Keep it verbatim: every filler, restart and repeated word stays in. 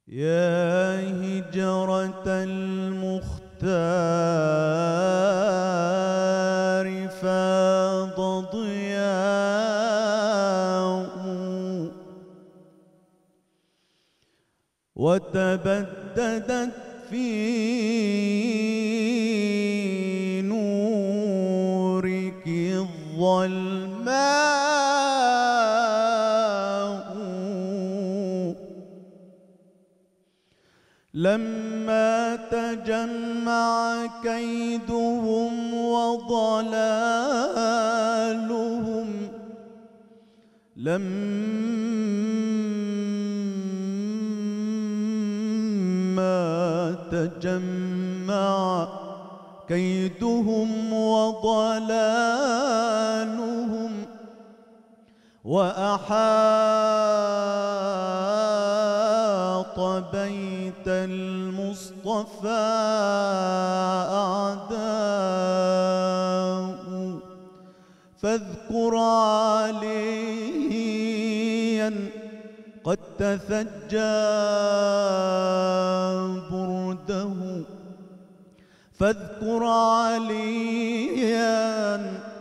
يا هجرة المختار فاض ضياء وتبددت في نورك الظلماء لما تجمع كيدهم وضلالهم لما تجمع كيدهم وضلالهم وأحاط بيت المصطفى أعداء فاذكر عليا قد تثجى برده فاذكر عليا